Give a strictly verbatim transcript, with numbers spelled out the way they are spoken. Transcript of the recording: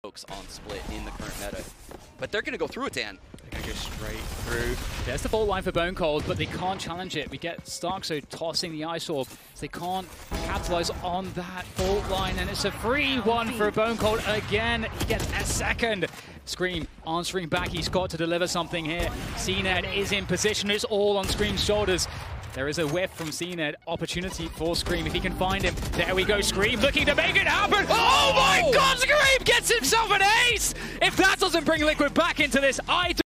folks on split in the current meta. But they're going to go through it, Dan. They're going to go straight through. There's the fault line for Bone Cold, but they can't challenge it. We get Starkso tossing the Ice Orb, so they can't capitalize on that fault line, and it's a free one for Bone Cold again. He gets a second. Scream answering back. He's got to deliver something here. C N E D is in position. It's all on Scream's shoulders. There is a whiff from C N E D. Opportunity for Scream if he can find him. There we go. Scream looking to make it happen. Oh my God! Scream gets himself an ace. If that doesn't bring Liquid back into this, I.